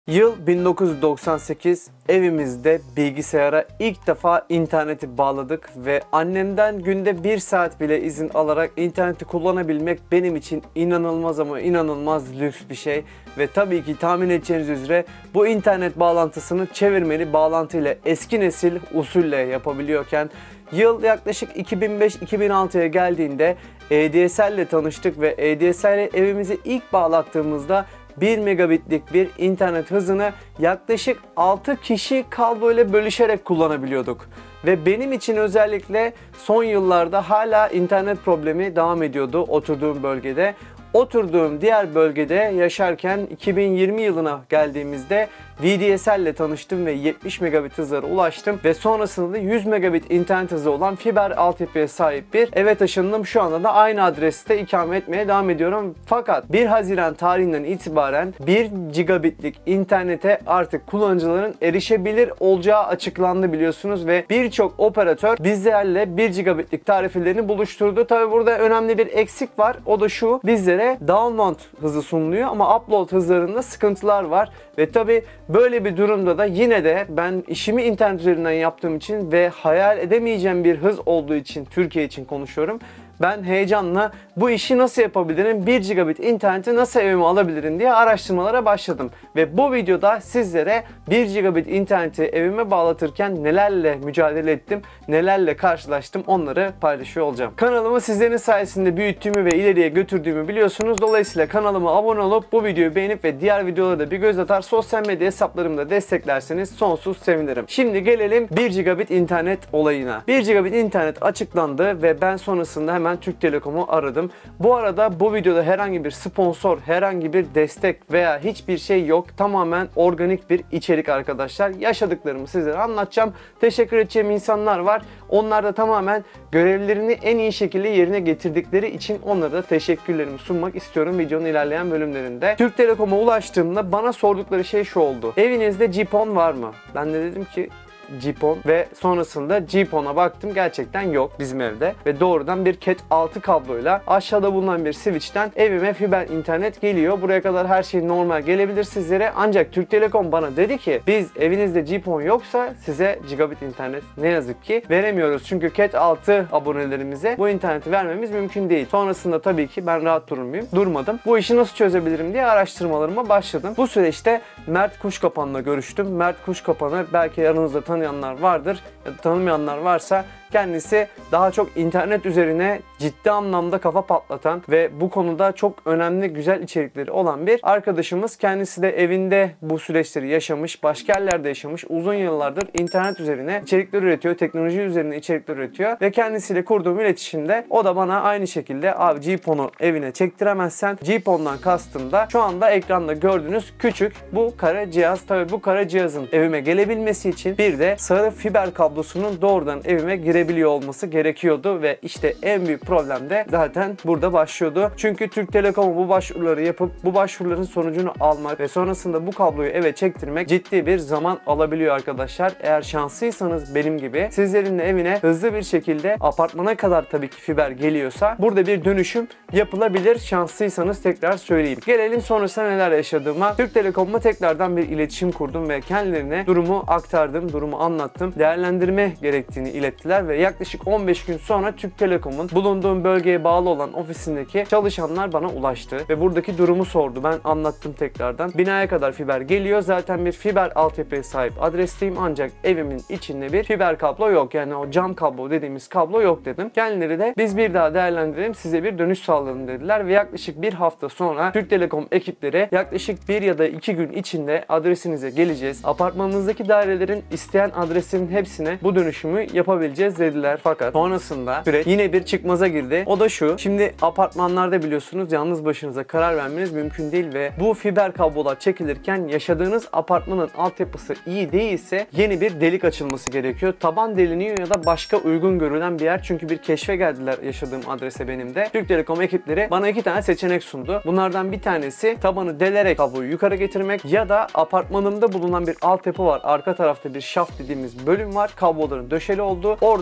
Yıl 1998, evimizde bilgisayara ilk defa interneti bağladık ve annemden günde 1 saat bile izin alarak interneti kullanabilmek benim için inanılmaz ama inanılmaz lüks bir şey. Ve tabii ki tahmin edeceğiniz üzere bu internet bağlantısını çevirmeli bağlantıyla eski nesil usulle yapabiliyorken yıl yaklaşık 2005-2006'ya geldiğinde ADSL ile tanıştık ve ADSL'e evimizi ilk bağlattığımızda 1 megabitlik bir internet hızını yaklaşık 6 kişi kablo ile bölüşerek kullanabiliyorduk. Ve benim için özellikle son yıllarda hala internet problemi devam ediyordu oturduğum bölgede. Oturduğum diğer bölgede yaşarken 2020 yılına geldiğimizde VDSL ile tanıştım ve 70 megabit hızlara ulaştım ve sonrasında da 100 megabit internet hızı olan fiber altyapıya sahip bir eve taşındım. Şu anda da aynı adreste ikamet etmeye devam ediyorum. Fakat 1 Haziran tarihinden itibaren 1 gigabitlik internete artık kullanıcıların erişebilir olacağı açıklandı biliyorsunuz ve birçok operatör bizlerle 1 gigabitlik tarifelerini buluşturdu. Tabi burada önemli bir eksik var. O da şu: bizlere download hızı sunuluyor ama upload hızlarında sıkıntılar var ve tabi böyle bir durumda da yine de ben işimi internet üzerinden yaptığım için ve hayal edemeyeceğim bir hız olduğu için, Türkiye için konuşuyorum, ben heyecanla bu işi nasıl yapabilirim, 1 gigabit interneti nasıl evime alabilirim diye araştırmalara başladım. Ve bu videoda sizlere 1 gigabit interneti evime bağlatırken nelerle mücadele ettim, nelerle karşılaştım onları paylaşıyor olacağım. Kanalımı sizlerin sayesinde büyüttüğümü ve ileriye götürdüğümü biliyorsunuz. Dolayısıyla kanalıma abone olup bu videoyu beğenip ve diğer videolara da bir göz atar, sosyal medya hesaplarımda desteklerseniz sonsuz sevinirim. Şimdi gelelim 1 gigabit internet olayına. 1 gigabit internet açıklandı ve ben sonrasında hemen Türk Telekom'u aradım. Bu arada bu videoda herhangi bir sponsor, herhangi bir destek veya hiçbir şey yok. Tamamen organik bir içerik arkadaşlar. Yaşadıklarımı sizlere anlatacağım. Teşekkür edeceğim insanlar var. Onlar da tamamen görevlerini en iyi şekilde yerine getirdikleri için onlara da teşekkürlerimi sunmak istiyorum videonun ilerleyen bölümlerinde. Türk Telekom'a ulaştığımda bana sordukları şey şu oldu: evinizde GPON var mı? Ben de dedim ki GPON ve sonrasında GPON'a baktım, gerçekten yok bizim evde ve doğrudan bir Cat 6 kabloyla aşağıda bulunan bir switch'ten evime fiber internet geliyor. Buraya kadar her şey normal gelebilir sizlere, ancak Türk Telekom bana dedi ki biz evinizde GPON yoksa size gigabit internet ne yazık ki veremiyoruz. Çünkü Cat 6 abonelerimize bu interneti vermemiz mümkün değil. Sonrasında tabii ki ben rahat durur muyum? Durmadım. Bu işi nasıl çözebilirim diye araştırmalarıma başladım. Bu süreçte Mert Kuşkapan'la görüştüm. Mert Kuşkapan'ı belki aranızda tanıyanlar vardır ya da tanımayanlar varsa, kendisi daha çok internet üzerine ciddi anlamda kafa patlatan ve bu konuda çok önemli güzel içerikleri olan bir arkadaşımız. Kendisi de evinde bu süreçleri yaşamış, başka yerlerde yaşamış, uzun yıllardır internet üzerine içerikler üretiyor, teknoloji üzerine içerikler üretiyor ve kendisiyle kurduğum iletişimde o da bana aynı şekilde abi GPON'u evine çektiremezsen, GPON'dan kastım da şu anda ekranda gördüğünüz küçük bu kara cihaz. Tabi bu kara cihazın evime gelebilmesi için bir de sarı fiber kablosunun doğrudan evime girebiliyor olması gerekiyordu ve işte en büyük problem de zaten burada başlıyordu. Çünkü Türk Telekom bu başvuruları yapıp bu başvuruların sonucunu almak ve sonrasında bu kabloyu eve çektirmek ciddi bir zaman alabiliyor arkadaşlar. Eğer şanslıysanız benim gibi sizlerin de evine hızlı bir şekilde apartmana kadar tabii ki fiber geliyorsa burada bir dönüşüm yapılabilir. Şanslıysanız tekrar söyleyeyim. Gelelim sonrasında neler yaşadığıma. Türk Telekom'la tekrardan bir iletişim kurdum ve kendilerine durumu aktardım, durumu anlattım. Değerlendirme gerektiğini ilettiler ve yaklaşık 15 gün sonra Türk Telekom'un bulunduğum bölgeye bağlı olan ofisindeki çalışanlar bana ulaştı ve buradaki durumu sordu. Ben anlattım tekrardan. Binaya kadar fiber geliyor. Zaten bir fiber altyapıya sahip adresteyim ancak evimin içinde bir fiber kablo yok. Yani o cam kablo dediğimiz kablo yok dedim. Kendileri de biz bir daha değerlendirelim, size bir dönüş sağlayalım dediler ve yaklaşık bir hafta sonra Türk Telekom ekipleri yaklaşık 1 ya da 2 gün içinde adresinize geleceğiz. Apartmanınızdaki dairelerin isteyen adresinin hepsine bu dönüşümü yapabileceğiz dediler. Fakat sonrasında süreç yine bir çıkmaza girdi. O da şu: şimdi apartmanlarda biliyorsunuz yalnız başınıza karar vermeniz mümkün değil ve bu fiber kablolar çekilirken yaşadığınız apartmanın altyapısı iyi değilse yeni bir delik açılması gerekiyor. Taban deliniyor ya da başka uygun görülen bir yer. Çünkü bir keşfe geldiler yaşadığım adrese benim de. Türk Telekom ekipleri bana 2 tane seçenek sundu. Bunlardan bir tanesi tabanı delerek kabloyu yukarı getirmek ya da apartmanımda bulunan bir altyapı var. Arka tarafta bir şaft dediğimiz bölüm var. Kabloların döşeli olduğu. Oradan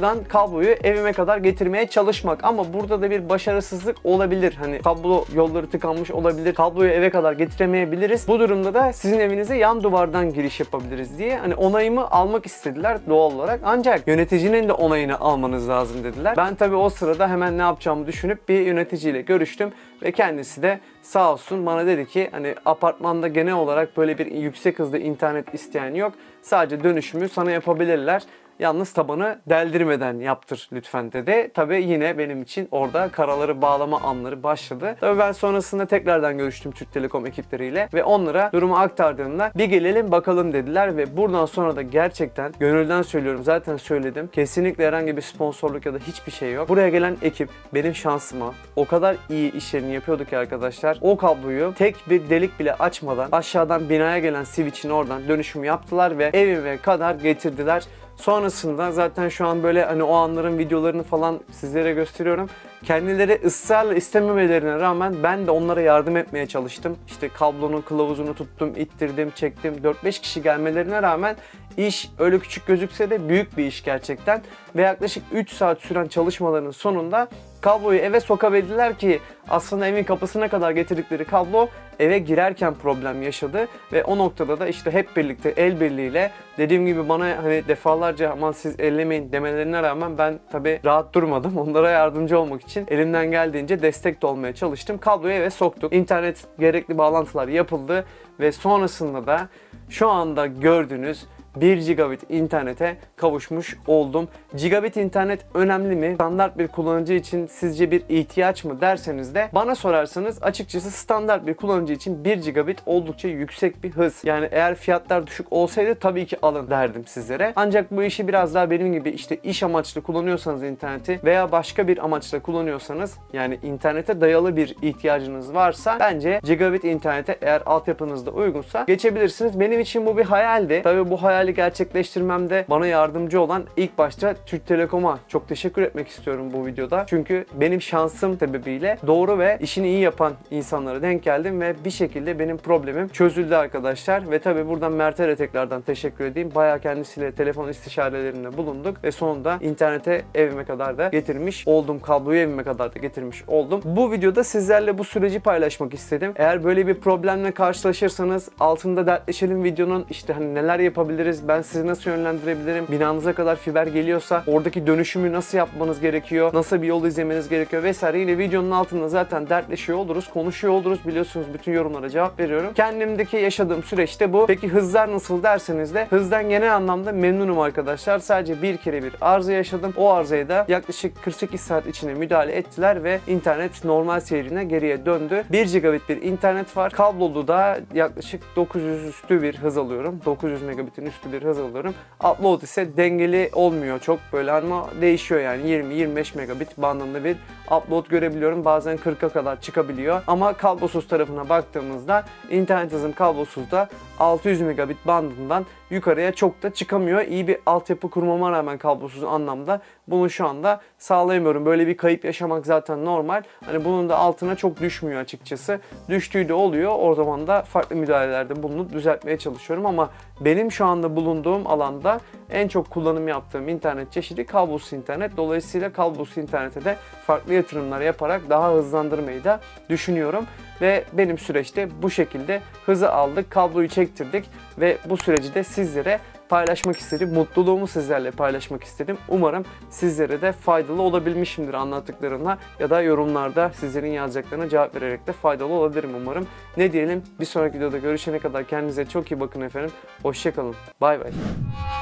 buradan kabloyu evime kadar getirmeye çalışmak. Ama burada da bir başarısızlık olabilir. Hani kablo yolları tıkanmış olabilir. Kabloyu eve kadar getiremeyebiliriz. Bu durumda da sizin evinize yan duvardan giriş yapabiliriz diye hani onayımı almak istediler doğal olarak. Ancak yöneticinin de onayını almanız lazım dediler. Ben tabii o sırada hemen ne yapacağımı düşünüp bir yöneticiyle görüştüm ve kendisi de sağ olsun bana dedi ki hani apartmanda genel olarak böyle bir yüksek hızlı internet isteyen yok. Sadece dönüşümü sana yapabilirler. Yalnız tabanı deldirmeden yaptır lütfen dedi. Tabii yine benim için orada karaları bağlama anları başladı. Tabii ben sonrasında tekrardan görüştüm Türk Telekom ekipleriyle ve onlara durumu aktardığımda bir gelelim bakalım dediler ve buradan sonra da gerçekten gönülden söylüyorum, zaten söyledim. Kesinlikle herhangi bir sponsorluk ya da hiçbir şey yok. Buraya gelen ekip benim şansıma o kadar iyi işlerini yapıyordu ki arkadaşlar. O kabloyu tek bir delik bile açmadan aşağıdan binaya gelen switch'in oradan dönüşümü yaptılar ve evime kadar getirdiler. Sonrasında zaten şu an böyle hani o anların videolarını falan sizlere gösteriyorum. Kendileri ısrarla istememelerine rağmen ben de onlara yardım etmeye çalıştım. İşte kablonun kılavuzunu tuttum, ittirdim, çektim. 4-5 kişi gelmelerine rağmen iş öyle küçük gözükse de büyük bir iş gerçekten. Ve yaklaşık 3 saat süren çalışmaların sonunda kabloyu eve sokabildiler ki aslında evin kapısına kadar getirdikleri kablo eve girerken problem yaşadı ve o noktada da işte hep birlikte el birliğiyle dediğim gibi bana hani defalarca aman siz ellemeyin demelerine rağmen ben tabii rahat durmadım. Onlara yardımcı olmak için elimden geldiğince destek de olmaya çalıştım. Kabloyu eve soktuk. İnternet gerekli bağlantılar yapıldı ve sonrasında da şu anda gördüğünüz 1 gigabit internete kavuşmuş oldum. Gigabit internet önemli mi? Standart bir kullanıcı için sizce bir ihtiyaç mı derseniz de bana sorarsanız açıkçası standart bir kullanıcı için 1 gigabit oldukça yüksek bir hız. Yani eğer fiyatlar düşük olsaydı tabii ki alın derdim sizlere. Ancak bu işi biraz daha benim gibi işte iş amaçlı kullanıyorsanız interneti veya başka bir amaçla kullanıyorsanız yani internete dayalı bir ihtiyacınız varsa bence gigabit internete eğer altyapınızda uygunsa geçebilirsiniz. Benim için bu bir hayaldi. Tabii bu hayali gerçekleştirmemde bana yardımcı olan ilk başta Türk Telekom'a çok teşekkür etmek istiyorum bu videoda. Çünkü benim şansım sebebiyle doğru ve işini iyi yapan insanlara denk geldim ve bir şekilde benim problemim çözüldü arkadaşlar. Ve tabii buradan Mert'e de tekrardan teşekkür edeyim. Bayağı kendisiyle telefon istişarelerinde bulunduk ve sonunda internete evime kadar da getirmiş oldum. Kabloyu evime kadar da getirmiş oldum. Bu videoda sizlerle bu süreci paylaşmak istedim. Eğer böyle bir problemle karşılaşırsanız altında dertleşelim videonun işte hani neler yapabiliriz, ben sizi nasıl yönlendirebilirim, binanıza kadar fiber geliyorsa oradaki dönüşümü nasıl yapmanız gerekiyor, nasıl bir yol izlemeniz gerekiyor vesaire. Yine videonun altında zaten dertleşiyor oluruz, konuşuyor oluruz, biliyorsunuz bütün yorumlara cevap veriyorum. Kendimdeki yaşadığım süreçte bu. Peki hızlar nasıl derseniz de hızdan genel anlamda memnunum arkadaşlar. Sadece bir kere bir arıza yaşadım. O arızayı da yaklaşık 48 saat içinde müdahale ettiler ve internet normal seyrine geriye döndü. 1 gigabit bir internet var. Kablolu da yaklaşık 900 üstü bir hız alıyorum. 900 megabitin üstü bir hız alıyorum. Upload ise dengeli olmuyor çok böyle ama değişiyor yani 20-25 megabit bandında bir upload görebiliyorum. Bazen 40'a kadar çıkabiliyor. Ama kablosuz tarafına baktığımızda internet hızım kablosuzda 600 megabit bandından yukarıya çok da çıkamıyor. İyi bir altyapı kurmama rağmen kablosuz anlamda bunu şu anda sağlayamıyorum. Böyle bir kayıp yaşamak zaten normal. Hani bunun da altına çok düşmüyor açıkçası. Düştüğü de oluyor. O zaman da farklı müdahalelerde bulunup düzeltmeye çalışıyorum ama benim şu anda bulunduğum alanda en çok kullanım yaptığım internet çeşidi kablosuz internet. Dolayısıyla kablosuz internete de farklı yatırımlar yaparak daha hızlandırmayı da düşünüyorum. Ve benim süreçte bu şekilde hızı aldık, kabloyu çektirdik ve bu süreci de sizlere paylaşmak istedim. Mutluluğumu sizlerle paylaşmak istedim. Umarım sizlere de faydalı olabilmişimdir anlattıklarımla ya da yorumlarda sizlerin yazacaklarına cevap vererek de faydalı olabilirim umarım. Ne diyelim, bir sonraki videoda görüşene kadar kendinize çok iyi bakın efendim. Hoşça kalın. Bay bay.